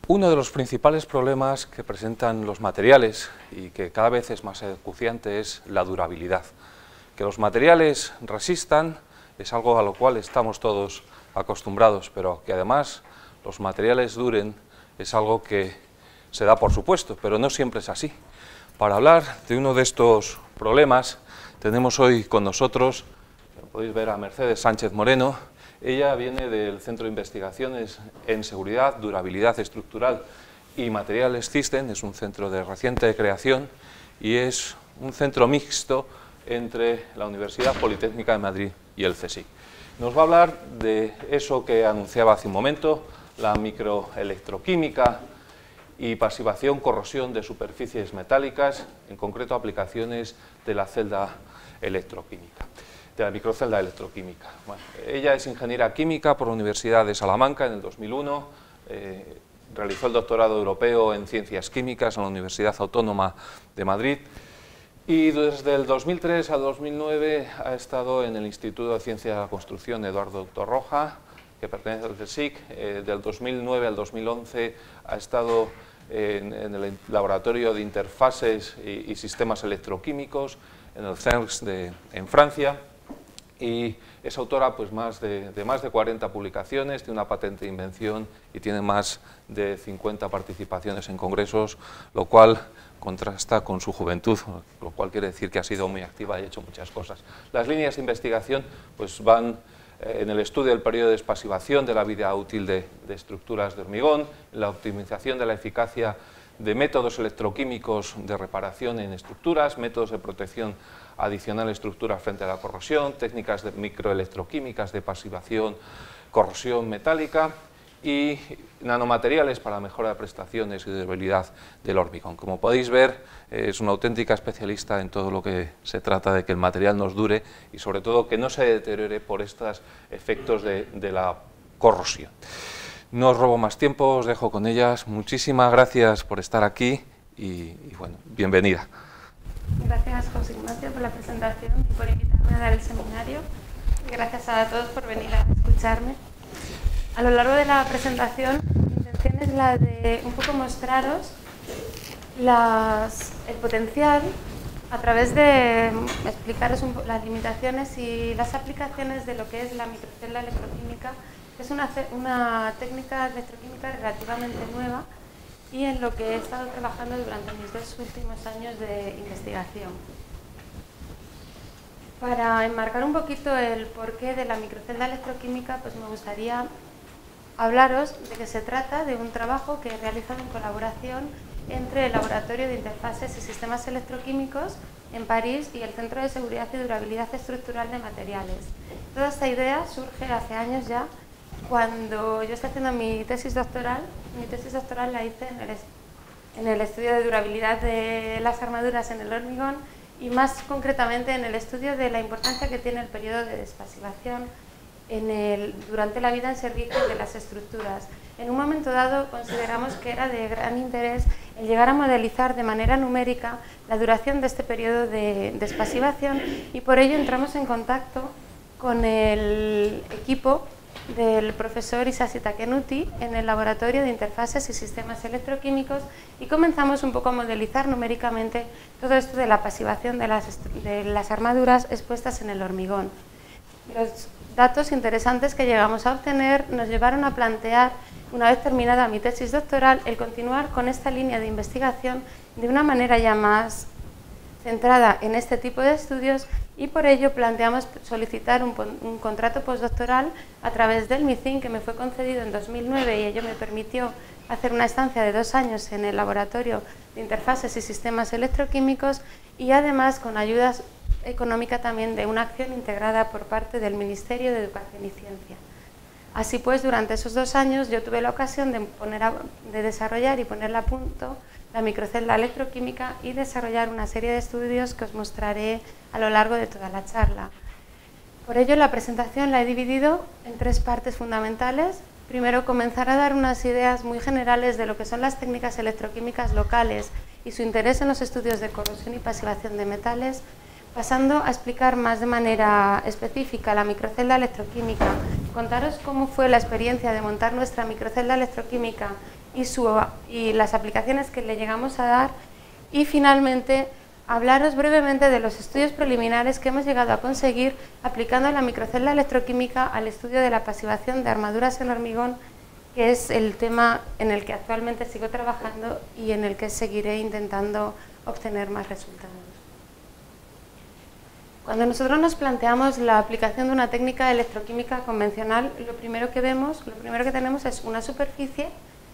Uno de los principales problemas que presentan los materiales y que cada vez es más acuciante es la durabilidad. Que los materiales resistan es algo a lo cual estamos todos acostumbrados, pero que además los materiales duren es algo que se da por supuesto, pero no siempre es así. Para hablar de uno de estos problemas tenemos hoy con nosotros, podéis ver a Mercedes Sánchez Moreno. Ella viene del Centro de Investigaciones en Seguridad, Durabilidad Estructural y Materiales CISTEN, es un centro de reciente creación y es un centro mixto entre la Universidad Politécnica de Madrid y el CSIC. Nos va a hablar de eso que anunciaba hace un momento, la microelectroquímica y pasivación, corrosión de superficies metálicas, en concreto aplicaciones de la celda electroquímica, de la microcelda electroquímica. Bueno, ella es ingeniera química por la Universidad de Salamanca en el 2001, realizó el doctorado europeo en ciencias químicas en la Universidad Autónoma de Madrid y desde el 2003 al 2009 ha estado en el Instituto de Ciencia de la Construcción Eduardo Torroja, que pertenece al CSIC. Del 2009 al 2011 ha estado en el Laboratorio de Interfases y Sistemas Electroquímicos en el CERNS en Francia, y es autora pues, de más de 40 publicaciones, tiene una patente de invención y tiene más de 50 participaciones en congresos, lo cual contrasta con su juventud, lo cual quiere decir que ha sido muy activa y ha hecho muchas cosas. Las líneas de investigación pues, van en el estudio del periodo de despasivación de la vida útil de estructuras de hormigón, la optimización de la eficacia de métodos electroquímicos de reparación en estructuras, métodos de protección adicional a estructuras frente a la corrosión, técnicas de microelectroquímicas de pasivación, corrosión metálica y nanomateriales para la mejora de prestaciones y durabilidad del hormigón. Como podéis ver, es una auténtica especialista en todo lo que se trata de que el material nos dure y sobre todo que no se deteriore por estos efectos de la corrosión. No os robo más tiempo, os dejo con ellas. Muchísimas gracias por estar aquí y bueno, bienvenida. Gracias, José Ignacio, por la presentación y por invitarme a dar el seminario. Y gracias a todos por venir a escucharme. A lo largo de la presentación, mi intención es la de un poco mostraros el potencial a través de explicaros las limitaciones y las aplicaciones de lo que es la microcelda electroquímica, que es una técnica electroquímica relativamente nueva y en lo que he estado trabajando durante mis 2 últimos años de investigación. Para enmarcar un poquito el porqué de la microcelda electroquímica, pues me gustaría hablaros de que se trata de un trabajo que he realizado en colaboración entre el Laboratorio de Interfases y Sistemas Electroquímicos en París y el Centro de Seguridad y Durabilidad Estructural de Materiales. Toda esta idea surge hace años ya, cuando yo estaba haciendo mi tesis doctoral. Mi tesis doctoral la hice en el estudio de durabilidad de las armaduras en el hormigón y más concretamente en el estudio de la importancia que tiene el periodo de despasivación durante la vida en servicio de las estructuras. En un momento dado consideramos que era de gran interés el llegar a modelizar de manera numérica la duración de este periodo de despasivación y por ello entramos en contacto con el equipo del profesor Hisashi Takenuti en el Laboratorio de Interfases y Sistemas Electroquímicos y comenzamos un poco a modelizar numéricamente todo esto de la pasivación de las armaduras expuestas en el hormigón. Los datos interesantes que llegamos a obtener nos llevaron a plantear, una vez terminada mi tesis doctoral, el continuar con esta línea de investigación de una manera ya más centrada en este tipo de estudios y por ello planteamos solicitar un contrato postdoctoral a través del MICIN, que me fue concedido en 2009 y ello me permitió hacer una estancia de 2 años en el Laboratorio de Interfases y Sistemas Electroquímicos y además con ayuda económica también de una acción integrada por parte del Ministerio de Educación y Ciencia. Así pues, durante esos 2 años yo tuve la ocasión de desarrollar y ponerle a punto la microcelda electroquímica y desarrollar una serie de estudios que os mostraré a lo largo de toda la charla. Por ello, la presentación la he dividido en 3 partes fundamentales. Primero, comenzar a dar unas ideas muy generales de lo que son las técnicas electroquímicas locales y su interés en los estudios de corrosión y pasivación de metales, pasando a explicar más de manera específica la microcelda electroquímica, contaros cómo fue la experiencia de montar nuestra microcelda electroquímica y las aplicaciones que le llegamos a dar, y finalmente hablaros brevemente de los estudios preliminares que hemos llegado a conseguir aplicando la microcelda electroquímica al estudio de la pasivación de armaduras en hormigón, que es el tema en el que actualmente sigo trabajando y en el que seguiré intentando obtener más resultados. Cuando nosotros nos planteamos la aplicación de una técnica electroquímica convencional, lo primero que tenemos es una superficie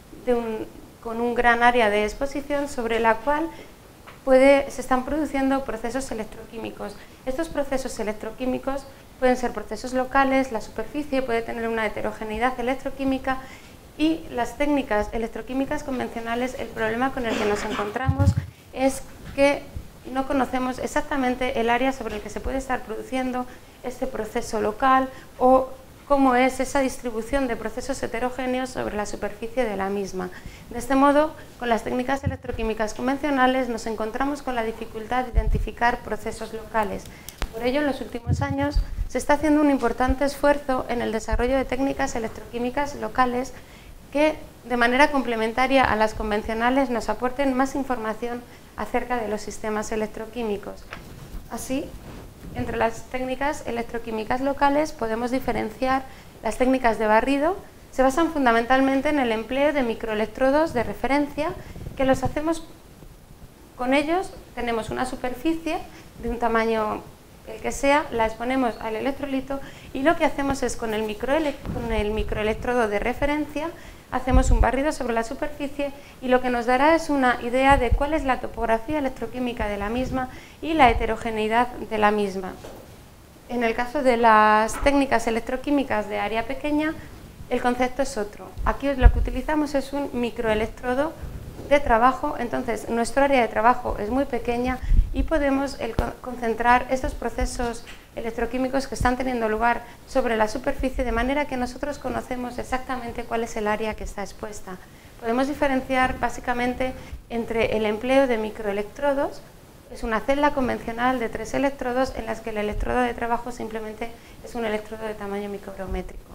con un gran área de exposición sobre la cual se están produciendo procesos electroquímicos. Estos procesos electroquímicos pueden ser procesos locales, la superficie puede tener una heterogeneidad electroquímica, y las técnicas electroquímicas convencionales, el problema con el que nos encontramos es que no conocemos exactamente el área sobre el que se puede estar produciendo este proceso local o cómo es esa distribución de procesos heterogéneos sobre la superficie de la misma. De este modo, con las técnicas electroquímicas convencionales nos encontramos con la dificultad de identificar procesos locales. Por ello, en los últimos años se está haciendo un importante esfuerzo en el desarrollo de técnicas electroquímicas locales que, de manera complementaria a las convencionales, nos aporten más información acerca de los sistemas electroquímicos. Así, entre las técnicas electroquímicas locales podemos diferenciar las técnicas de barrido. Se basan fundamentalmente en el empleo de microelectrodos de referencia, que los hacemos con ellos. Tenemos una superficie de un tamaño el que sea, la exponemos al electrolito y lo que hacemos es con el microelectrodo de referencia hacemos un barrido sobre la superficie, y lo que nos dará es una idea de cuál es la topografía electroquímica de la misma y la heterogeneidad de la misma. En el caso de las técnicas electroquímicas de área pequeña, el concepto es otro. Aquí lo que utilizamos es un microelectrodo de trabajo, entonces nuestro área de trabajo es muy pequeña y podemos concentrar estos procesos electroquímicos que están teniendo lugar sobre la superficie, de manera que nosotros conocemos exactamente cuál es el área que está expuesta. Podemos diferenciar básicamente entre el empleo de microelectrodos, es una celda convencional de 3 electrodos en las que el electrodo de trabajo simplemente es un electrodo de tamaño micrométrico,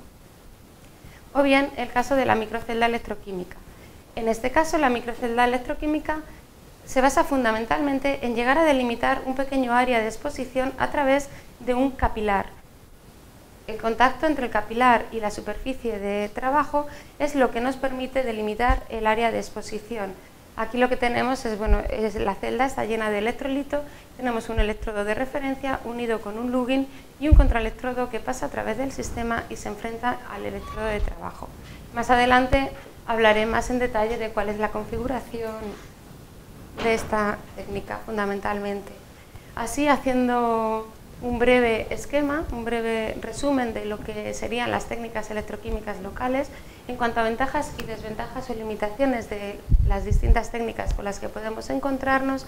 o bien el caso de la microcelda electroquímica. En este caso, la microcelda electroquímica se basa fundamentalmente en llegar a delimitar un pequeño área de exposición a través de un capilar. El contacto entre el capilar y la superficie de trabajo es lo que nos permite delimitar el área de exposición. Aquí lo que tenemos es la celda está llena de electrolito, tenemos un electrodo de referencia unido con un lugin y un contraelectrodo que pasa a través del sistema y se enfrenta al electrodo de trabajo. Más adelante hablaré más en detalle de cuál es la configuración de esta técnica fundamentalmente. Así, haciendo un breve esquema, un breve resumen de lo que serían las técnicas electroquímicas locales, en cuanto a ventajas y desventajas o limitaciones de las distintas técnicas con las que podemos encontrarnos,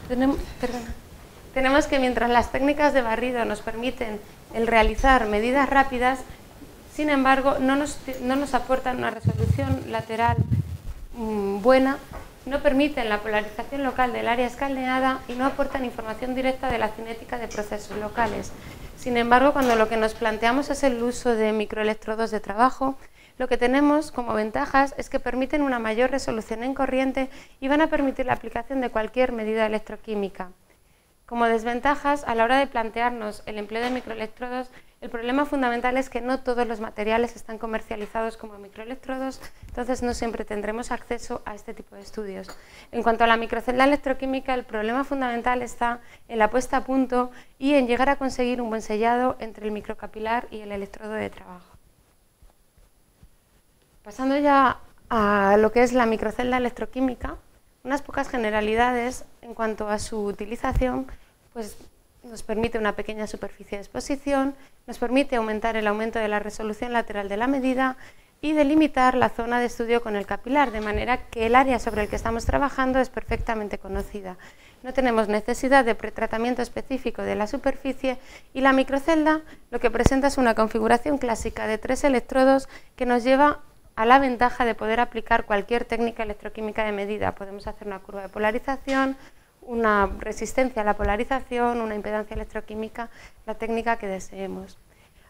tenemos que mientras las técnicas de barrido nos permiten el realizar medidas rápidas, sin embargo, no nos aportan una resolución lateral buena, no permiten la polarización local del área escalonada y no aportan información directa de la cinética de procesos locales. Sin embargo, cuando lo que nos planteamos es el uso de microelectrodos de trabajo, lo que tenemos como ventajas es que permiten una mayor resolución en corriente y van a permitir la aplicación de cualquier medida electroquímica. Como desventajas, a la hora de plantearnos el empleo de microelectrodos, el problema fundamental es que no todos los materiales están comercializados como microelectrodos, entonces no siempre tendremos acceso a este tipo de estudios. En cuanto a la microcelda electroquímica, el problema fundamental está en la puesta a punto y en llegar a conseguir un buen sellado entre el microcapilar y el electrodo de trabajo. Pasando ya a lo que es la microcelda electroquímica, unas pocas generalidades en cuanto a su utilización, pues nos permite una pequeña superficie de exposición, nos permite aumentar el aumento de la resolución lateral de la medida y delimitar la zona de estudio con el capilar, de manera que el área sobre el que estamos trabajando es perfectamente conocida. No tenemos necesidad de pretratamiento específico de la superficie y la microcelda lo que presenta es una configuración clásica de 3 electrodos que nos lleva a la ventaja de poder aplicar cualquier técnica electroquímica de medida. Podemos hacer una curva de polarización, una resistencia a la polarización, una impedancia electroquímica, la técnica que deseemos.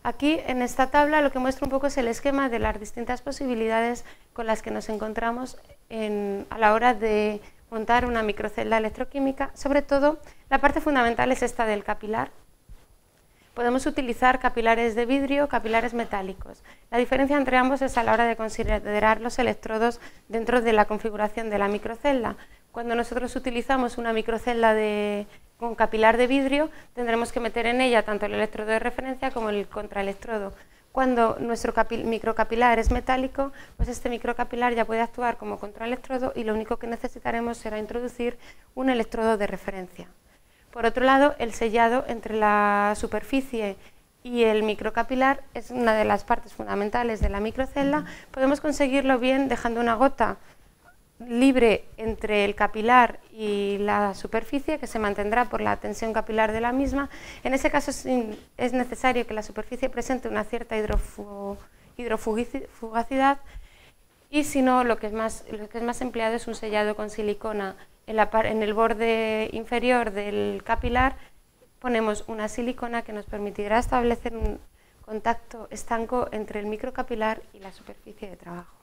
Aquí en esta tabla lo que muestra un poco es el esquema de las distintas posibilidades con las que nos encontramos a la hora de montar una microcelda electroquímica. Sobre todo, la parte fundamental es esta del capilar. Podemos utilizar capilares de vidrio, capilares metálicos. La diferencia entre ambos es a la hora de considerar los electrodos dentro de la configuración de la microcelda. Cuando nosotros utilizamos una microcelda con capilar de vidrio, tendremos que meter en ella tanto el electrodo de referencia como el contraelectrodo. Cuando nuestro microcapilar es metálico, pues este microcapilar ya puede actuar como contraelectrodo y lo único que necesitaremos será introducir un electrodo de referencia. Por otro lado, el sellado entre la superficie y el microcapilar es una de las partes fundamentales de la microcelda. Podemos conseguirlo bien dejando una gota libre entre el capilar y la superficie, que se mantendrá por la tensión capilar de la misma. En ese caso es necesario que la superficie presente una cierta hidrofugacidad, y si no, lo que es más empleado es un sellado con silicona. En el borde inferior del capilar ponemos una silicona que nos permitirá establecer un contacto estanco entre el microcapilar y la superficie de trabajo.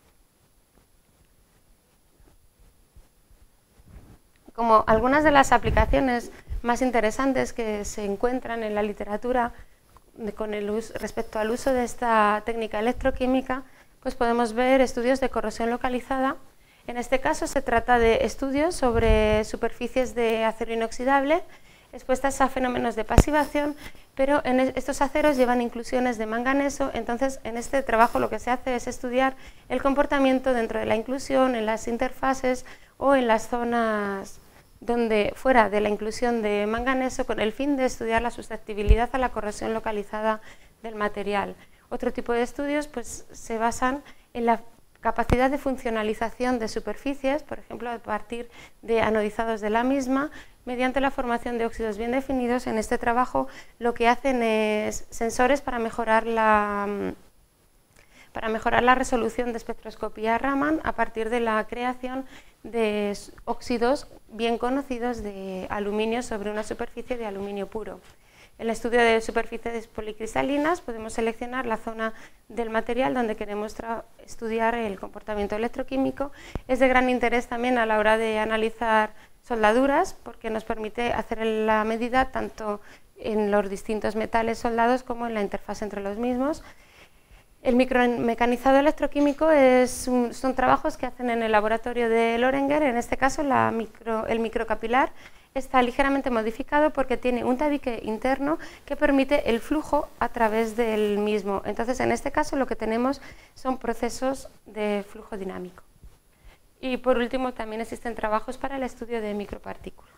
Como algunas de las aplicaciones más interesantes que se encuentran en la literatura respecto al uso de esta técnica electroquímica, pues podemos ver estudios de corrosión localizada. En este caso se trata de estudios sobre superficies de acero inoxidable expuestas a fenómenos de pasivación, pero estos aceros llevan inclusiones de manganeso. Entonces, en este trabajo lo que se hace es estudiar el comportamiento dentro de la inclusión, en las interfaces o en las zonas fuera de la inclusión de manganeso, con el fin de estudiar la susceptibilidad a la corrosión localizada del material. Otro tipo de estudios pues, se basan en la capacidad de funcionalización de superficies, por ejemplo, a partir de anodizados de la misma, mediante la formación de óxidos bien definidos. En este trabajo lo que hacen es sensores para mejorar la resolución de espectroscopía Raman a partir de la creación de óxidos bien conocidos de aluminio sobre una superficie de aluminio puro. En el estudio de superficies policristalinas podemos seleccionar la zona del material donde queremos estudiar el comportamiento electroquímico. Es de gran interés también a la hora de analizar soldaduras, porque nos permite hacer la medida tanto en los distintos metales soldados como en la interfaz entre los mismos. El micromecanizado electroquímico son trabajos que hacen en el laboratorio de Lorenger. En este caso el microcapilar está ligeramente modificado porque tiene un tabique interno que permite el flujo a través del mismo. Entonces, en este caso lo que tenemos son procesos de flujo dinámico. Y por último, también existen trabajos para el estudio de micropartículas.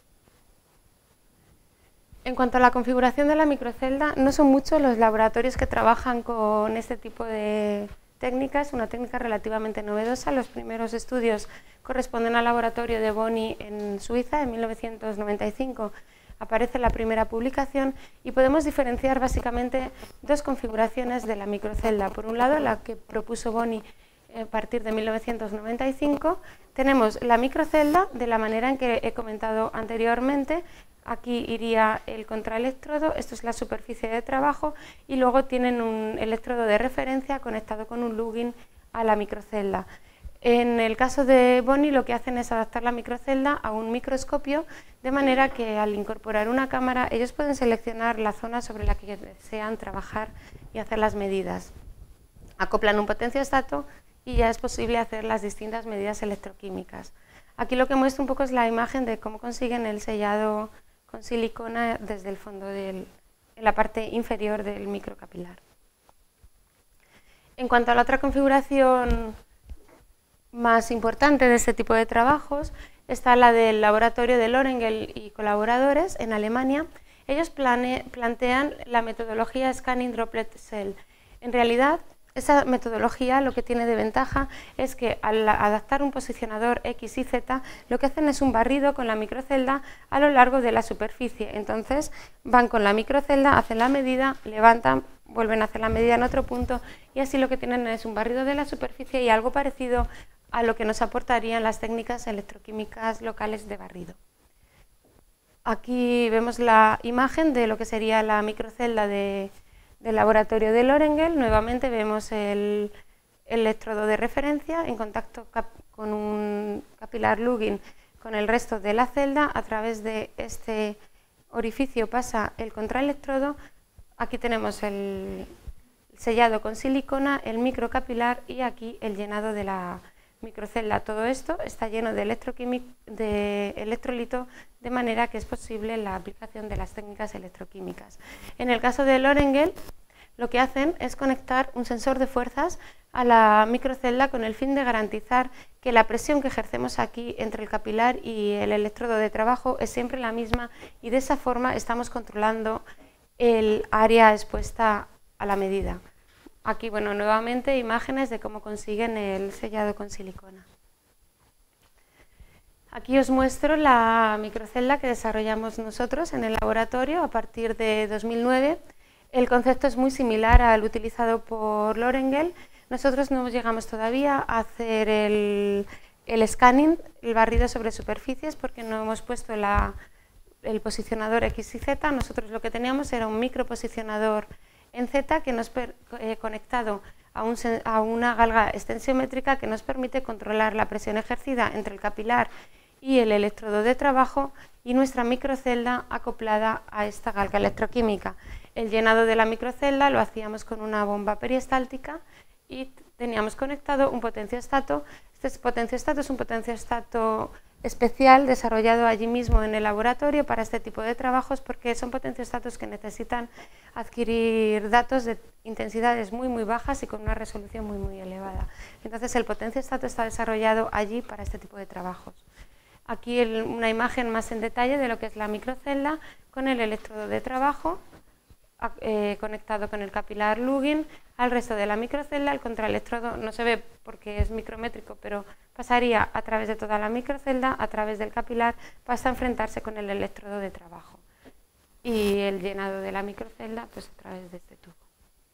En cuanto a la configuración de la microcelda, no son muchos los laboratorios que trabajan con este tipo de técnicas, una técnica relativamente novedosa. Los primeros estudios corresponden al laboratorio de Boni en Suiza. En 1995 aparece la primera publicación y podemos diferenciar básicamente dos configuraciones de la microcelda. Por un lado, la que propuso Boni a partir de 1995, tenemos la microcelda de la manera en que he comentado anteriormente. Aquí iría el contraelectrodo, esto es la superficie de trabajo, y luego tienen un electrodo de referencia conectado con un lugin a la microcelda. En el caso de Boni lo que hacen es adaptar la microcelda a un microscopio, de manera que al incorporar una cámara ellos pueden seleccionar la zona sobre la que desean trabajar y hacer las medidas. Acoplan un potenciostato y ya es posible hacer las distintas medidas electroquímicas. Aquí lo que muestra un poco es la imagen de cómo consiguen el sellado con silicona desde el fondo en la parte inferior del microcapilar. En cuanto a la otra configuración más importante de este tipo de trabajos, está la del laboratorio de Lorenger y colaboradores en Alemania. Ellos plantean la metodología Scanning Droplet Cell. En realidad, esa metodología lo que tiene de ventaja es que al adaptar un posicionador X y Z, lo que hacen es un barrido con la microcelda a lo largo de la superficie. Entonces van con la microcelda, hacen la medida, levantan, vuelven a hacer la medida en otro punto y así lo que tienen es un barrido de la superficie y algo parecido a lo que nos aportarían las técnicas electroquímicas locales de barrido. Aquí vemos la imagen de lo que sería la microcelda de del laboratorio de Lorengel. Nuevamente vemos el electrodo de referencia en contacto con un capilar Lugin con el resto de la celda. A través de este orificio pasa el contraelectrodo. Aquí tenemos el sellado con silicona, el microcapilar y aquí el llenado de la microcelda. Todo esto está lleno de electrolito, de manera que es posible la aplicación de las técnicas electroquímicas. En el caso de Lorengel, lo que hacen es conectar un sensor de fuerzas a la microcelda con el fin de garantizar que la presión que ejercemos aquí entre el capilar y el electrodo de trabajo es siempre la misma, y de esa forma estamos controlando el área expuesta a la medida. Aquí, bueno, nuevamente imágenes de cómo consiguen el sellado con silicona. Aquí os muestro la microcelda que desarrollamos nosotros en el laboratorio a partir de 2009. El concepto es muy similar al utilizado por Lorengel. Nosotros no llegamos todavía a hacer el scanning, el barrido sobre superficies, porque no hemos puesto el posicionador X y Z. Nosotros lo que teníamos era un microposicionador en Z que nos conectado a una galga extensiométrica que nos permite controlar la presión ejercida entre el capilar y el electrodo de trabajo, y nuestra microcelda acoplada a esta galga electroquímica. El llenado de la microcelda lo hacíamos con una bomba peristáltica y teníamos conectado un potenciostato. Este potenciostato es un potenciostato especial desarrollado allí mismo en el laboratorio para este tipo de trabajos, porque son potenciostatos que necesitan adquirir datos de intensidades muy bajas y con una resolución muy elevada. Entonces el potenciostato está desarrollado allí para este tipo de trabajos. Aquí una imagen más en detalle de lo que es la microcelda con el electrodo de trabajo conectado con el capilar Lugin al resto de la microcelda. El contraelectrodo no se ve porque es micrométrico, pero pasaría a través de toda la microcelda, a través del capilar, hasta enfrentarse con el electrodo de trabajo. Y el llenado de la microcelda pues a través de este tubo.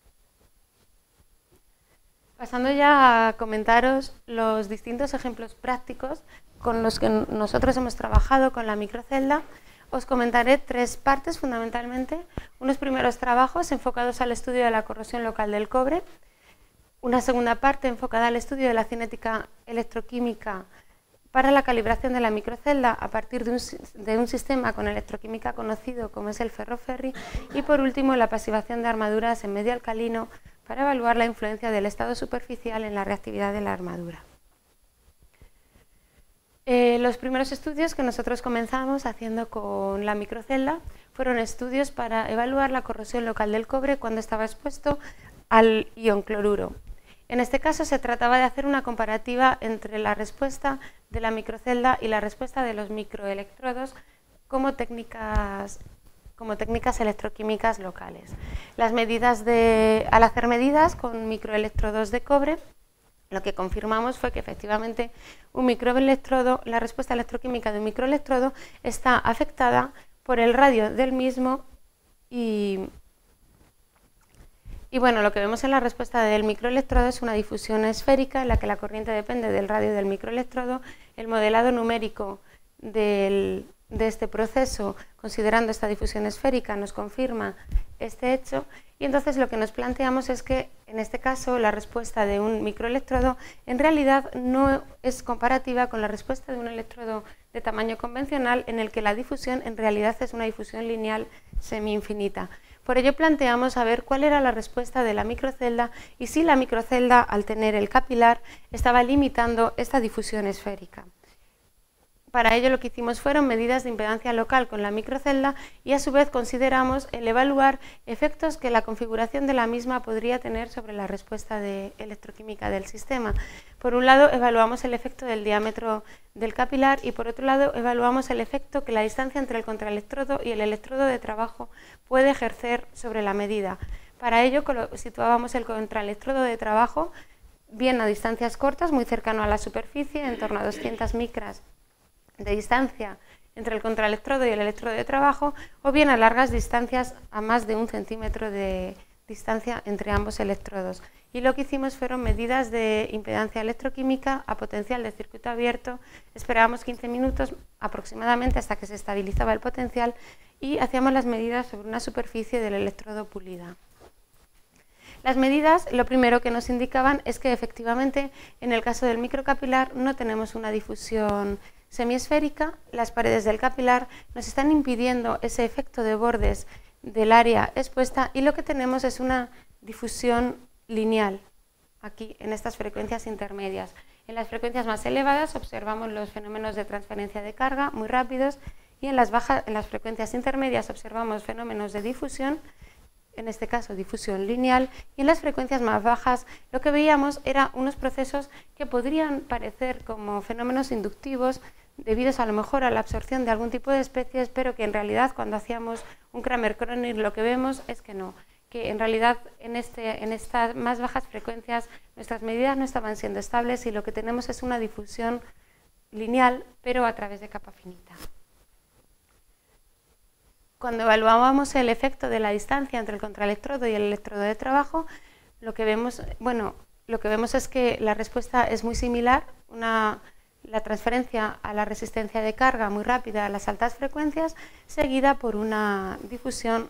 Pasando ya a comentaros los distintos ejemplos prácticos con los que nosotros hemos trabajado con la microcelda, os comentaré tres partes fundamentalmente. Unos primeros trabajos enfocados al estudio de la corrosión local del cobre, una segunda parte enfocada al estudio de la cinética electroquímica para la calibración de la microcelda a partir de un sistema con electroquímica conocido como es el ferroferri, y por último la pasivación de armaduras en medio alcalino para evaluar la influencia del estado superficial en la reactividad de la armadura. Los primeros estudios que nosotros comenzamos haciendo con la microcelda fueron estudios para evaluar la corrosión local del cobre cuando estaba expuesto al ion cloruro. En este caso se trataba de hacer una comparativa entre la respuesta de la microcelda y la respuesta de los microelectrodos como técnicas electroquímicas locales. Al hacer medidas con microelectrodos de cobre, lo que confirmamos fue que efectivamente un microelectrodo, la respuesta electroquímica de un microelectrodo está afectada por el radio del mismo y bueno, lo que vemos en la respuesta del microelectrodo es una difusión esférica en la que la corriente depende del radio del microelectrodo. El modelado numérico de este proceso, considerando esta difusión esférica, nos confirma este hecho, y entonces lo que nos planteamos es que en este caso la respuesta de un microelectrodo en realidad no es comparativa con la respuesta de un electrodo de tamaño convencional, en el que la difusión en realidad es una difusión lineal semi-infinita. Por ello planteamos a ver cuál era la respuesta de la microcelda y si la microcelda, al tener el capilar, estaba limitando esta difusión esférica. Para ello lo que hicimos fueron medidas de impedancia local con la microcelda y a su vez consideramos el evaluar efectos que la configuración de la misma podría tener sobre la respuesta electroquímica del sistema. Por un lado evaluamos el efecto del diámetro del capilar y por otro lado evaluamos el efecto que la distancia entre el contraelectrodo y el electrodo de trabajo puede ejercer sobre la medida. Para ello situábamos el contraelectrodo de trabajo bien a distancias cortas, muy cercano a la superficie, en torno a 200 micras de distancia entre el contraelectrodo y el electrodo de trabajo, o bien a largas distancias, a más de 1 centímetro de distancia entre ambos electrodos. Y lo que hicimos fueron medidas de impedancia electroquímica a potencial de circuito abierto. Esperábamos 15 minutos aproximadamente hasta que se estabilizaba el potencial y hacíamos las medidas sobre una superficie del electrodo pulida. Las medidas, lo primero que nos indicaban es que efectivamente en el caso del microcapilar no tenemos una difusión semiesférica, las paredes del capilar nos están impidiendo ese efecto de bordes del área expuesta y lo que tenemos es una difusión lineal aquí en estas frecuencias intermedias. En las frecuencias más elevadas observamos los fenómenos de transferencia de carga muy rápidos y en las frecuencias intermedias observamos fenómenos de difusión, en este caso difusión lineal, y en las frecuencias más bajas lo que veíamos eran unos procesos que podrían parecer como fenómenos inductivos debidos a lo mejor a la absorción de algún tipo de especies, pero que en realidad cuando hacíamos un Kramer-Kronig lo que vemos es que no, que en realidad en estas más bajas frecuencias nuestras medidas no estaban siendo estables y lo que tenemos es una difusión lineal, pero a través de capa finita. Cuando evaluábamos el efecto de la distancia entre el contraelectrodo y el electrodo de trabajo, lo que vemos es que la respuesta es muy similar, la transferencia a la resistencia de carga muy rápida a las altas frecuencias, seguida por una difusión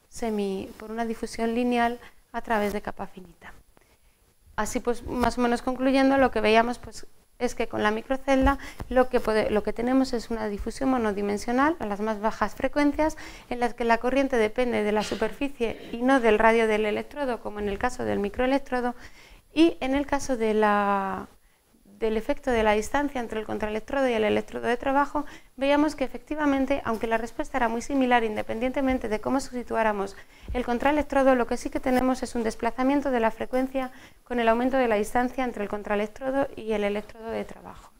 lineal a través de capa finita. Así pues, más o menos concluyendo, lo que veíamos pues, es que con la microcelda lo que tenemos es una difusión monodimensional a las más bajas frecuencias en las que la corriente depende de la superficie y no del radio del electrodo, como en el caso del microelectrodo, y en el caso del efecto de la distancia entre el contraelectrodo y el electrodo de trabajo, veíamos que efectivamente, aunque la respuesta era muy similar independientemente de cómo situáramos el contraelectrodo, lo que sí que tenemos es un desplazamiento de la frecuencia con el aumento de la distancia entre el contraelectrodo y el electrodo de trabajo.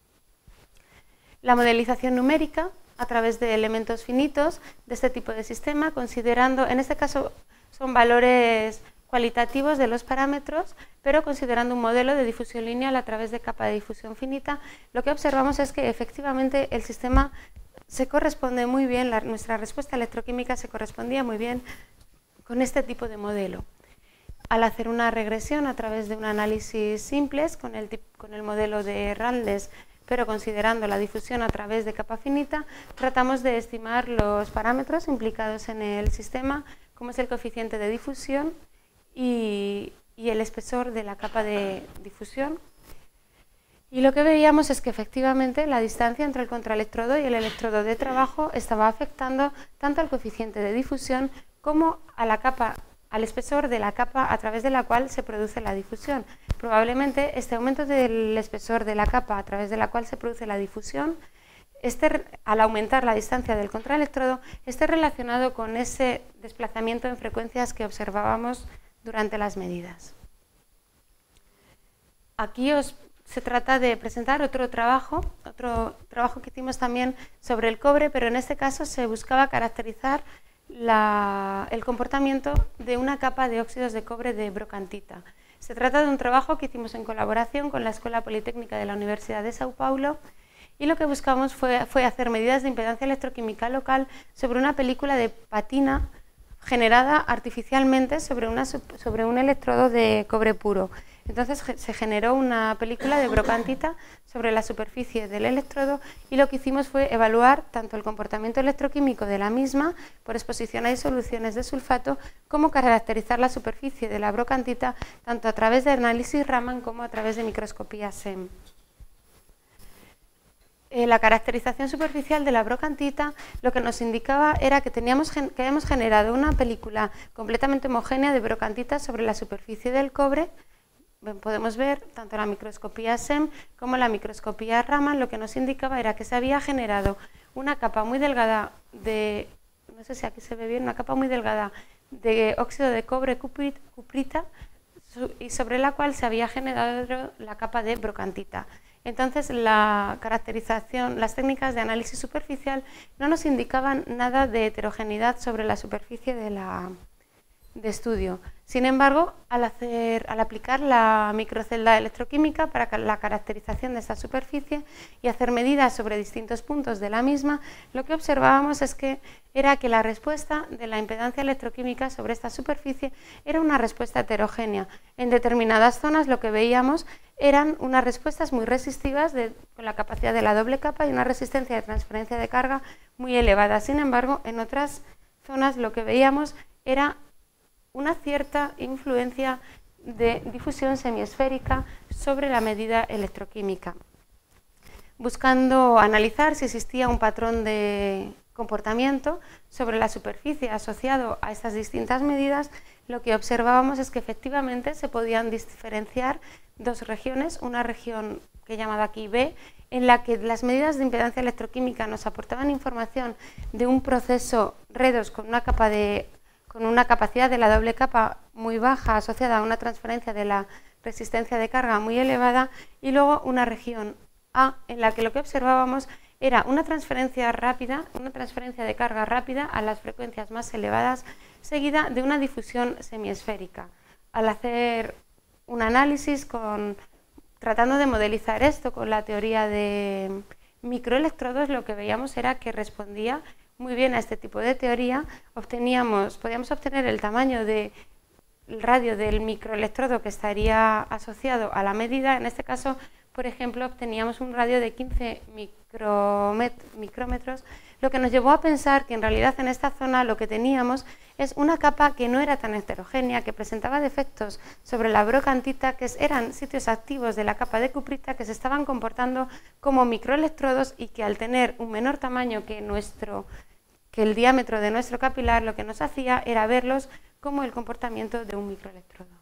La modelización numérica a través de elementos finitos de este tipo de sistema, considerando, en este caso son valores cualitativos de los parámetros, pero considerando un modelo de difusión lineal a través de capa de difusión finita, lo que observamos es que efectivamente el sistema se corresponde muy bien, nuestra respuesta electroquímica se correspondía muy bien con este tipo de modelo. Al hacer una regresión a través de un análisis simples con el modelo de Raldes, pero considerando la difusión a través de capa finita, tratamos de estimar los parámetros implicados en el sistema, como es el coeficiente de difusión y el espesor de la capa de difusión. Y lo que veíamos es que efectivamente la distancia entre el contraelectrodo y el electrodo de trabajo estaba afectando tanto al coeficiente de difusión como al espesor de la capa a través de la cual se produce la difusión. Probablemente este aumento del espesor de la capa a través de la cual se produce la difusión, al aumentar la distancia del contraelectrodo, esté relacionado con ese desplazamiento en frecuencias que observábamos durante las medidas. Aquí se trata de presentar otro trabajo que hicimos también sobre el cobre, pero en este caso se buscaba caracterizar el comportamiento de una capa de óxidos de cobre de brocantita. Se trata de un trabajo que hicimos en colaboración con la Escuela Politécnica de la Universidad de Sao Paulo y lo que buscamos fue hacer medidas de impedancia electroquímica local sobre una película de patina generada artificialmente sobre un electrodo de cobre puro. Entonces se generó una película de brocantita sobre la superficie del electrodo y lo que hicimos fue evaluar tanto el comportamiento electroquímico de la misma por exposición a disoluciones de sulfato como caracterizar la superficie de la brocantita tanto a través de análisis Raman como a través de microscopía SEM. La caracterización superficial de la brocantita lo que nos indicaba era que habíamos generado una película completamente homogénea de brocantita sobre la superficie del cobre. Podemos ver tanto la microscopía SEM como la microscopía Raman, lo que nos indicaba era que se había generado una capa muy delgada no sé si aquí se ve bien, una capa muy delgada de óxido de cobre cuprita y sobre la cual se había generado la capa de brocantita. Entonces, la caracterización, las técnicas de análisis superficial no nos indicaban nada de heterogeneidad sobre la superficie de estudio. Sin embargo, al aplicar la microcelda electroquímica para la caracterización de esta superficie y hacer medidas sobre distintos puntos de la misma, lo que observábamos era que la respuesta de la impedancia electroquímica sobre esta superficie era una respuesta heterogénea. En determinadas zonas lo que veíamos eran unas respuestas muy resistivas con la capacidad de la doble capa y una resistencia de transferencia de carga muy elevada. Sin embargo, en otras zonas lo que veíamos era una cierta influencia de difusión semiesférica sobre la medida electroquímica, buscando analizar si existía un patrón de comportamiento sobre la superficie asociado a estas distintas medidas. Lo que observábamos es que efectivamente se podían diferenciar dos regiones, una región que he llamado aquí B, en la que las medidas de impedancia electroquímica nos aportaban información de un proceso redox con una capacidad de la doble capa muy baja asociada a una transferencia de la resistencia de carga muy elevada, y luego una región A en la que lo que observábamos era una transferencia rápida, una transferencia de carga rápida a las frecuencias más elevadas, seguida de una difusión semiesférica. Al hacer un análisis tratando de modelizar esto con la teoría de microelectrodos, lo que veíamos era que respondía muy bien a este tipo de teoría. Podíamos obtener el tamaño del radio del microelectrodo que estaría asociado a la medida. En este caso, por ejemplo, obteníamos un radio de 15 micrómetros, lo que nos llevó a pensar que en realidad en esta zona lo que teníamos es una capa que no era tan heterogénea, que presentaba defectos sobre la brocantita, que eran sitios activos de la capa de cuprita que se estaban comportando como microelectrodos, y que al tener un menor tamaño que el diámetro de nuestro capilar, lo que nos hacía era verlos como el comportamiento de un microelectrodo.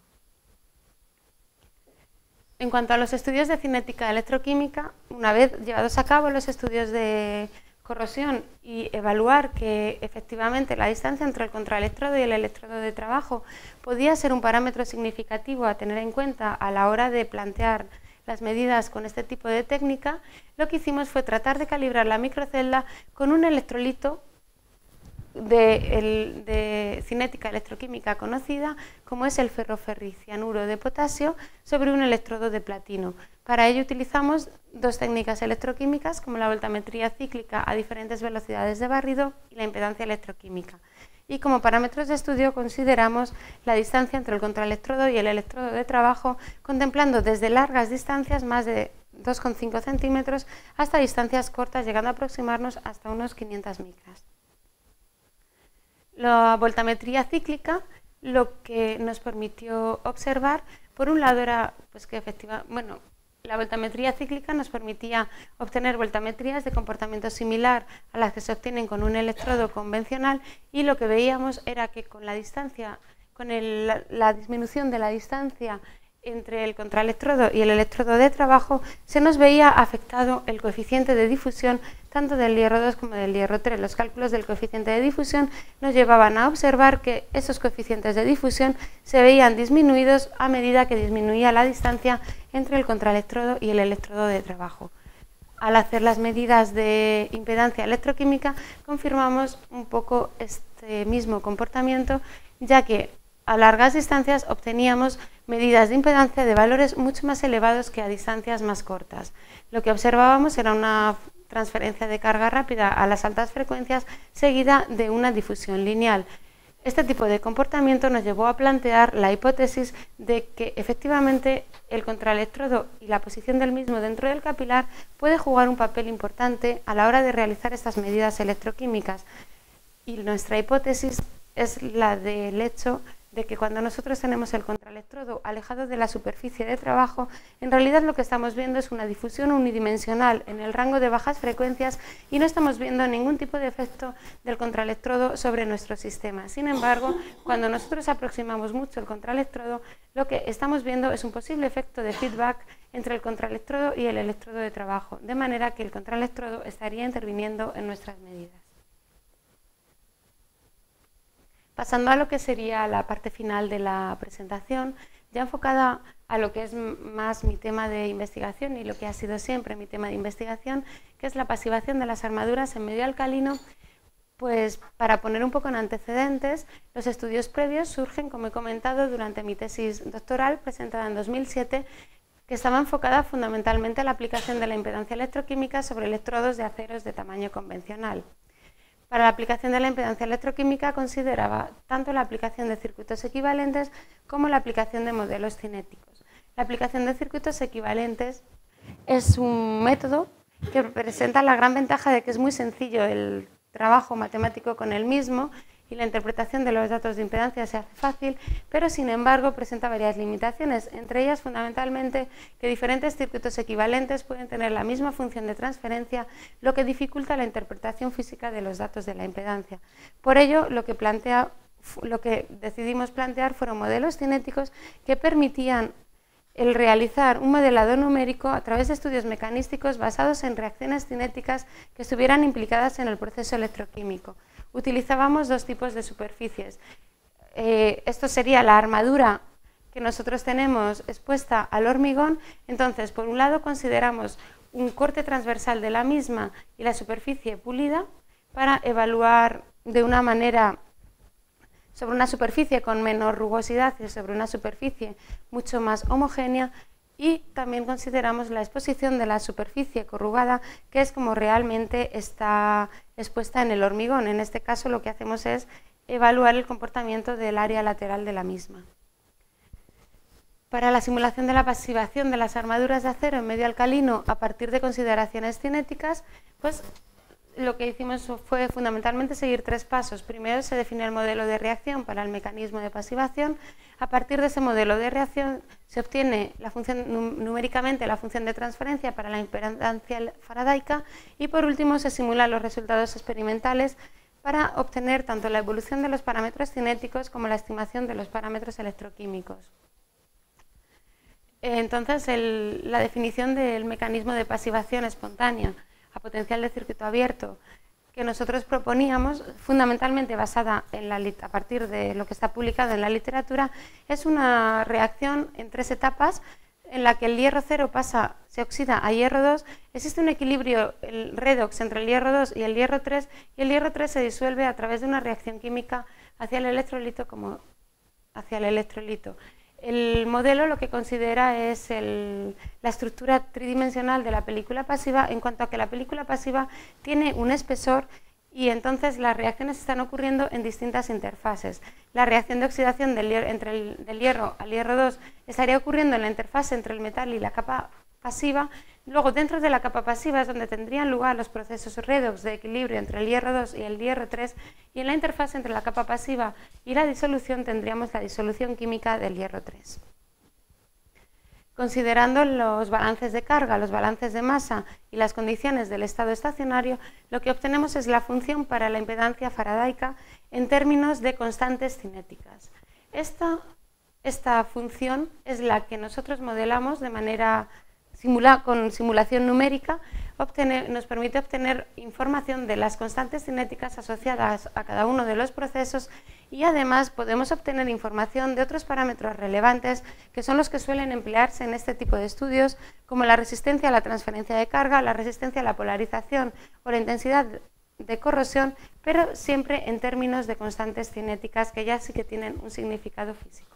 En cuanto a los estudios de cinética electroquímica, una vez llevados a cabo los estudios de corrosión y evaluar que efectivamente la distancia entre el contraelectrodo y el electrodo de trabajo podía ser un parámetro significativo a tener en cuenta a la hora de plantear las medidas con este tipo de técnica, lo que hicimos fue tratar de calibrar la microcelda con un electrolito de cinética electroquímica conocida como es el ferroferricianuro de potasio sobre un electrodo de platino. Para ello utilizamos dos técnicas electroquímicas como la voltametría cíclica a diferentes velocidades de barrido y la impedancia electroquímica. Y como parámetros de estudio consideramos la distancia entre el contraelectrodo y el electrodo de trabajo, contemplando desde largas distancias, más de 2,5 centímetros, hasta distancias cortas, llegando a aproximarnos hasta unos 500 micras. La voltametría cíclica lo que nos permitió observar, por un lado, era que la voltametría cíclica nos permitía obtener voltametrías de comportamiento similar a las que se obtienen con un electrodo convencional, y lo que veíamos era que con la distancia, la disminución de la distancia entre el contraelectrodo y el electrodo de trabajo, se nos veía afectado el coeficiente de difusión tanto del hierro 2 como del hierro 3. Los cálculos del coeficiente de difusión nos llevaban a observar que esos coeficientes de difusión se veían disminuidos a medida que disminuía la distancia entre el contraelectrodo y el electrodo de trabajo. Al hacer las medidas de impedancia electroquímica, confirmamos un poco este mismo comportamiento, ya que a largas distancias obteníamos medidas de impedancia de valores mucho más elevados que a distancias más cortas. Lo que observábamos era una transferencia de carga rápida a las altas frecuencias seguida de una difusión lineal. Este tipo de comportamiento nos llevó a plantear la hipótesis de que efectivamente el contraelectrodo y la posición del mismo dentro del capilar puede jugar un papel importante a la hora de realizar estas medidas electroquímicas. Y nuestra hipótesis es la del hecho de que cuando nosotros tenemos el contraelectrodo alejado de la superficie de trabajo, en realidad lo que estamos viendo es una difusión unidimensional en el rango de bajas frecuencias y no estamos viendo ningún tipo de efecto del contraelectrodo sobre nuestro sistema. Sin embargo, cuando nosotros aproximamos mucho el contraelectrodo, lo que estamos viendo es un posible efecto de feedback entre el contraelectrodo y el electrodo de trabajo, de manera que el contraelectrodo estaría interviniendo en nuestras medidas. Pasando a lo que sería la parte final de la presentación, ya enfocada a lo que es más mi tema de investigación y lo que ha sido siempre mi tema de investigación, que es la pasivación de las armaduras en medio alcalino, pues para poner un poco en antecedentes, los estudios previos surgen, como he comentado, durante mi tesis doctoral presentada en 2007, que estaba enfocada fundamentalmente a la aplicación de la impedancia electroquímica sobre electrodos de aceros de tamaño convencional. Para la aplicación de la impedancia electroquímica consideraba tanto la aplicación de circuitos equivalentes como la aplicación de modelos cinéticos. La aplicación de circuitos equivalentes es un método que presenta la gran ventaja de que es muy sencillo el trabajo matemático con el mismo, y la interpretación de los datos de impedancia se hace fácil, pero sin embargo presenta varias limitaciones, entre ellas fundamentalmente que diferentes circuitos equivalentes pueden tener la misma función de transferencia, lo que dificulta la interpretación física de los datos de la impedancia. Por ello, lo que decidimos plantear fueron modelos cinéticos que permitían el realizar un modelado numérico a través de estudios mecanísticos basados en reacciones cinéticas que estuvieran implicadas en el proceso electroquímico. Utilizábamos dos tipos de superficies. Esto sería la armadura que nosotros tenemos expuesta al hormigón. Entonces, por un lado, consideramos un corte transversal de la misma y la superficie pulida para evaluar de una manera sobre una superficie con menor rugosidad y sobre una superficie mucho más homogénea, y también consideramos la exposición de la superficie corrugada, que es como realmente está expuesta en el hormigón. En este caso lo que hacemos es evaluar el comportamiento del área lateral de la misma. Para la simulación de la pasivación de las armaduras de acero en medio alcalino a partir de consideraciones cinéticas, pues lo que hicimos fue fundamentalmente seguir tres pasos. Primero se definió el modelo de reacción para el mecanismo de pasivación. A partir de ese modelo de reacción se obtiene numéricamente la función de transferencia para la impedancia faradaica, y por último se simulan los resultados experimentales para obtener tanto la evolución de los parámetros cinéticos como la estimación de los parámetros electroquímicos. Entonces, la definición del mecanismo de pasivación espontánea a potencial de circuito abierto que nosotros proponíamos, fundamentalmente basada a partir de lo que está publicado en la literatura, es una reacción en tres etapas en la que el hierro 0 se oxida a hierro 2, existe un equilibrio, el redox, entre el hierro 2 y el hierro 3, y el hierro 3 se disuelve a través de una reacción química hacia el electrolito como hacia el electrolito. El modelo lo que considera es la estructura tridimensional de la película pasiva, en cuanto a que la película pasiva tiene un espesor y entonces las reacciones están ocurriendo en distintas interfases. La reacción de oxidación del hierro al hierro 2 estaría ocurriendo en la interfase entre el metal y la capa pasiva. Luego, dentro de la capa pasiva es donde tendrían lugar los procesos redox de equilibrio entre el hierro 2 y el hierro 3, y en la interfase entre la capa pasiva y la disolución tendríamos la disolución química del hierro 3. Considerando los balances de carga, los balances de masa y las condiciones del estado estacionario, lo que obtenemos es la función para la impedancia faradaica en términos de constantes cinéticas. Esta función es la que nosotros modelamos de manera con simulación numérica, nos permite obtener información de las constantes cinéticas asociadas a cada uno de los procesos, y además podemos obtener información de otros parámetros relevantes que son los que suelen emplearse en este tipo de estudios, como la resistencia a la transferencia de carga, la resistencia a la polarización o la intensidad de corrosión, pero siempre en términos de constantes cinéticas que ya sí que tienen un significado físico.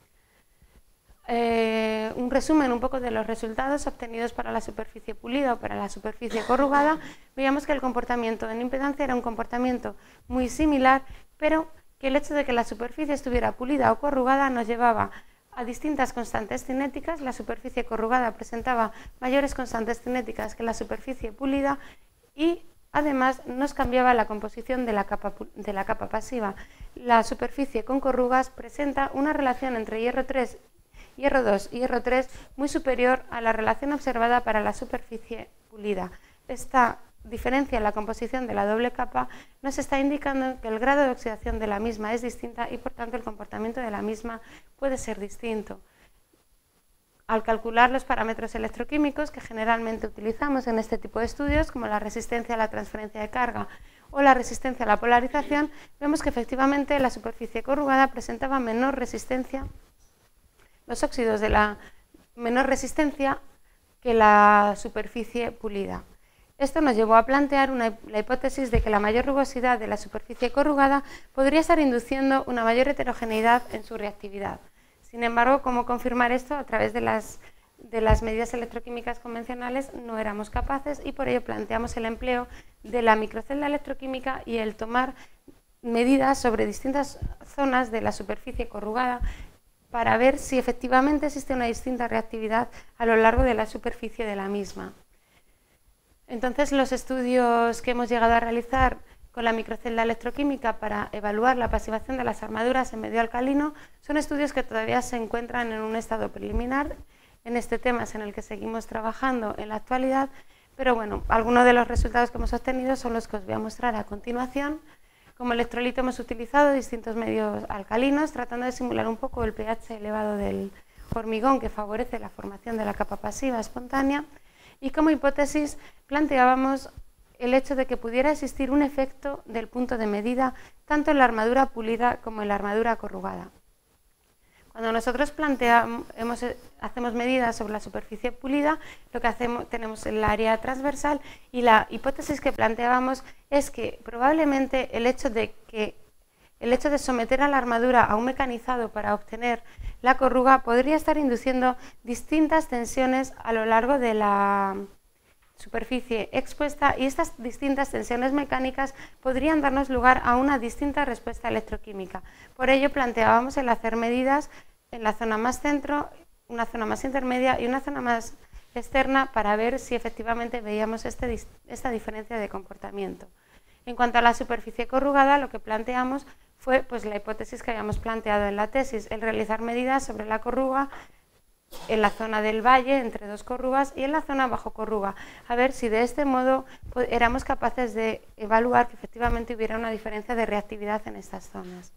Un resumen un poco de los resultados obtenidos para la superficie pulida o para la superficie corrugada. Veíamos que el comportamiento en impedancia era un comportamiento muy similar, pero que el hecho de que la superficie estuviera pulida o corrugada nos llevaba a distintas constantes cinéticas. La superficie corrugada presentaba mayores constantes cinéticas que la superficie pulida, y además nos cambiaba la composición de la capa pasiva. La superficie con corrugas presenta una relación entre hierro 3, hierro 2 y hierro 3 muy superior a la relación observada para la superficie pulida. Esta diferencia en la composición de la doble capa nos está indicando que el grado de oxidación de la misma es distinta y por tanto el comportamiento de la misma puede ser distinto. Al calcular los parámetros electroquímicos que generalmente utilizamos en este tipo de estudios, como la resistencia a la transferencia de carga o la resistencia a la polarización, vemos que efectivamente la superficie corrugada presentaba menor resistencia, los óxidos de la menor resistencia que la superficie pulida. Esto nos llevó a plantear la hipótesis de que la mayor rugosidad de la superficie corrugada podría estar induciendo una mayor heterogeneidad en su reactividad. Sin embargo, cómo confirmar esto a través de las medidas electroquímicas convencionales no éramos capaces, y por ello planteamos el empleo de la microcelda electroquímica y el tomar medidas sobre distintas zonas de la superficie corrugada para ver si efectivamente existe una distinta reactividad a lo largo de la superficie de la misma. Entonces, los estudios que hemos llegado a realizar con la microcelda electroquímica para evaluar la pasivación de las armaduras en medio alcalino son estudios que todavía se encuentran en un estado preliminar. En este tema es en el que seguimos trabajando en la actualidad, pero bueno, algunos de los resultados que hemos obtenido son los que os voy a mostrar a continuación. Como electrolito hemos utilizado distintos medios alcalinos, tratando de simular un poco el pH elevado del hormigón que favorece la formación de la capa pasiva espontánea, y como hipótesis planteábamos el hecho de que pudiera existir un efecto del punto de medida tanto en la armadura pulida como en la armadura corrugada. Cuando nosotros hacemos medidas sobre la superficie pulida, lo que tenemos el área transversal, y la hipótesis que planteábamos es que probablemente el hecho de someter a la armadura a un mecanizado para obtener la corruga podría estar induciendo distintas tensiones a lo largo de la superficie expuesta, y estas distintas tensiones mecánicas podrían darnos lugar a una distinta respuesta electroquímica. Por ello planteábamos el hacer medidas en la zona más centro, una zona más intermedia y una zona más externa para ver si efectivamente veíamos esta diferencia de comportamiento. En cuanto a la superficie corrugada, lo que planteamos fue pues, la hipótesis que habíamos planteado en la tesis, el realizar medidas sobre la corruga en la zona del valle, entre dos corrugas, y en la zona bajo corruga, a ver si de este modo pues, éramos capaces de evaluar que efectivamente hubiera una diferencia de reactividad en estas zonas.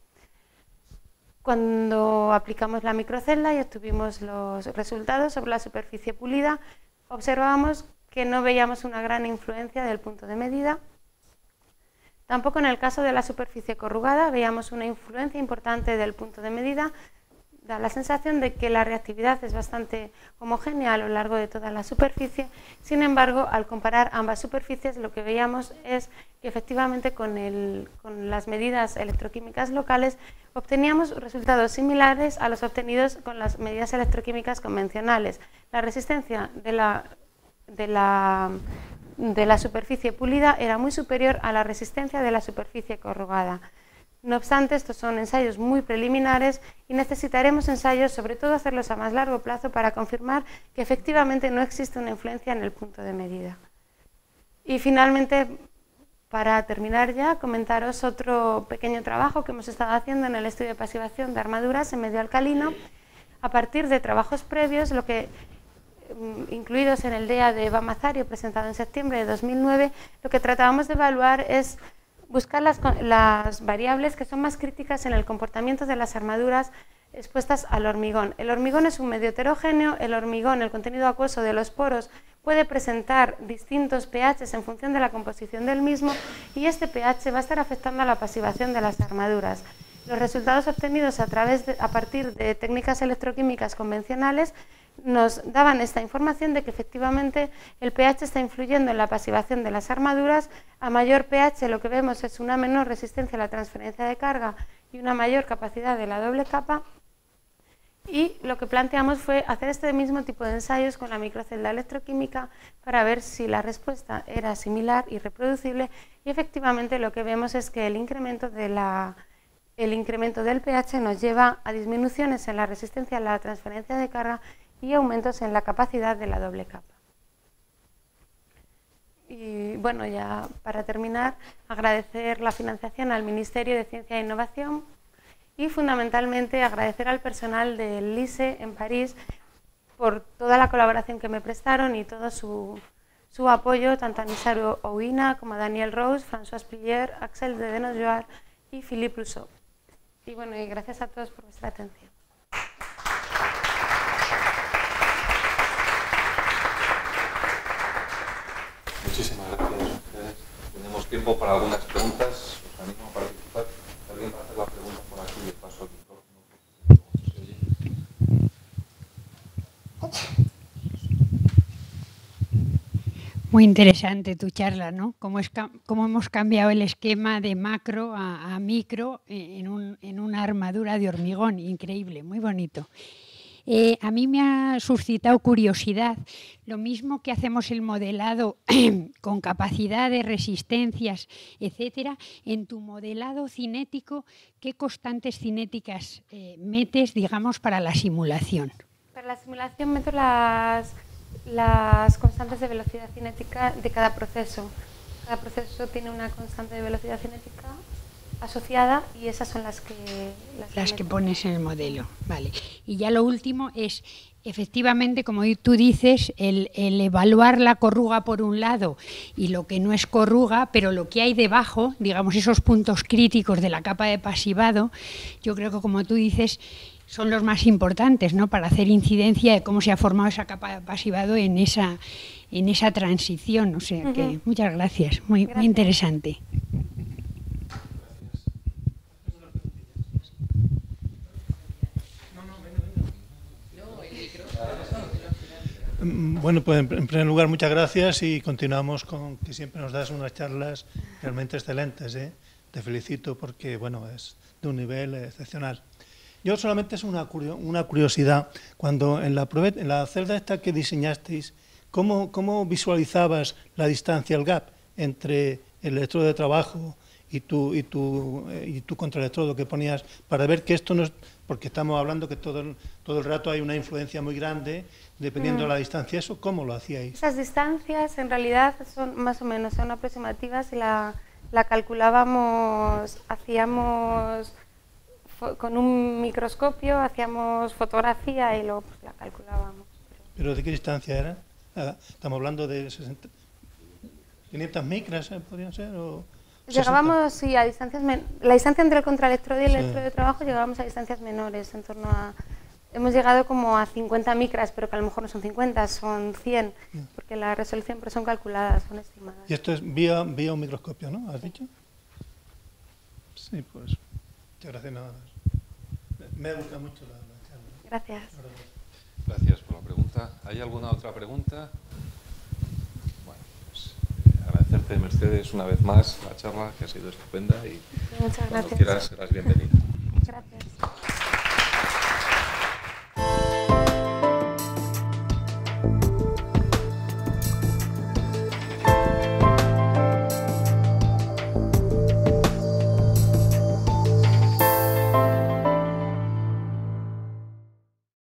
Cuando aplicamos la microcelda y obtuvimos los resultados sobre la superficie pulida, observábamos que no veíamos una gran influencia del punto de medida. Tampoco en el caso de la superficie corrugada veíamos una influencia importante del punto de medida. Da la sensación de que la reactividad es bastante homogénea a lo largo de toda la superficie. Sin embargo, al comparar ambas superficies, lo que veíamos es que efectivamente con las medidas electroquímicas locales obteníamos resultados similares a los obtenidos con las medidas electroquímicas convencionales. La resistencia de la superficie pulida era muy superior a la resistencia de la superficie corrugada. No obstante, estos son ensayos muy preliminares y necesitaremos ensayos, sobre todo hacerlos a más largo plazo, para confirmar que efectivamente no existe una influencia en el punto de medida. Y finalmente, para terminar ya, comentaros otro pequeño trabajo que hemos estado haciendo en el estudio de pasivación de armaduras en medio alcalino, a partir de trabajos previos, incluidos en el DEA de Eva Mazario, presentado en septiembre de 2009, lo que tratábamos de evaluar es buscar las variables que son más críticas en el comportamiento de las armaduras expuestas al hormigón. El hormigón es un medio heterogéneo, el contenido acuoso de los poros puede presentar distintos pHs en función de la composición del mismo, y este pH va a estar afectando a la pasivación de las armaduras. Los resultados obtenidos a partir de técnicas electroquímicas convencionales nos daban esta información de que efectivamente el pH está influyendo en la pasivación de las armaduras. A mayor pH lo que vemos es una menor resistencia a la transferencia de carga y una mayor capacidad de la doble capa, y lo que planteamos fue hacer este mismo tipo de ensayos con la microcelda electroquímica para ver si la respuesta era similar y reproducible, y efectivamente lo que vemos es que el incremento del pH nos lleva a disminuciones en la resistencia a la transferencia de carga y aumentos en la capacidad de la doble capa. Y bueno, ya para terminar, agradecer la financiación al Ministerio de Ciencia e Innovación y fundamentalmente agradecer al personal del LISE en París por toda la colaboración que me prestaron y todo su apoyo, tanto a Nisar Ouina como a Daniel Rose, François Pillier, Axel de Denosjoar y Philippe Rousseau. Y bueno, y gracias a todos por vuestra atención. Muchísimas gracias. Tenemos tiempo para algunas preguntas. Os animo a participar. Si alguien va a hacer la pregunta por aquí, le paso el micrófono. Muy interesante tu charla, ¿no? Cómo hemos cambiado el esquema de macro a micro en una armadura de hormigón. Increíble, muy bonito. A mí me ha suscitado curiosidad, lo mismo que hacemos el modelado con capacidad de resistencias, etcétera. En tu modelado cinético, ¿qué constantes cinéticas metes, digamos, para la simulación? Para la simulación meto las constantes de velocidad cinética de cada proceso. Cada proceso tiene una constante de velocidad cinética asociada y esas son las que pones en el modelo. Vale. Y ya lo último es, efectivamente, como tú dices, el evaluar la corruga por un lado y lo que no es corruga, pero lo que hay debajo, digamos, esos puntos críticos de la capa de pasivado, yo creo que, como tú dices, son los más importantes, ¿no?, para hacer incidencia de cómo se ha formado esa capa de pasivado en esa transición. O sea que muchas gracias, muy interesante. Bueno, pues en primer lugar, muchas gracias y continuamos con que siempre nos das unas charlas realmente excelentes, ¿eh? Te felicito porque, bueno, es de un nivel excepcional. Yo solamente es una curiosidad. Cuando en la celda esta que diseñasteis, ¿cómo visualizabas la distancia, el gap, entre el electrodo de trabajo y tu contraelectrodo que ponías, para ver que esto no es, porque estamos hablando que todo el rato hay una influencia muy grande dependiendo de la distancia? ¿Eso cómo lo hacíais? Esas distancias en realidad son más o menos, son aproximativas y la calculábamos, hacíamos con un microscopio, hacíamos fotografía y luego pues la calculábamos. ¿Pero de qué distancia era? Estamos hablando de 500 micras, ¿podrían ser? ¿O llegábamos, sí, a distancias la distancia entre el contraelectrodo y el electrodo de trabajo llegábamos a distancias menores, en torno a... Hemos llegado como a 50 micras, pero que a lo mejor no son 50, son 100, porque la resolución pero son calculadas, son estimadas. Y esto es vía un microscopio, ¿no? ¿Has dicho? Sí, pues, muchas gracias, nada más. Me gusta mucho la charla. Gracias. Gracias por la pregunta. ¿Hay alguna otra pregunta? Bueno, pues agradecerte, Mercedes, una vez más la charla, que ha sido estupenda y muchas gracias. cuando quieras serás bienvenida.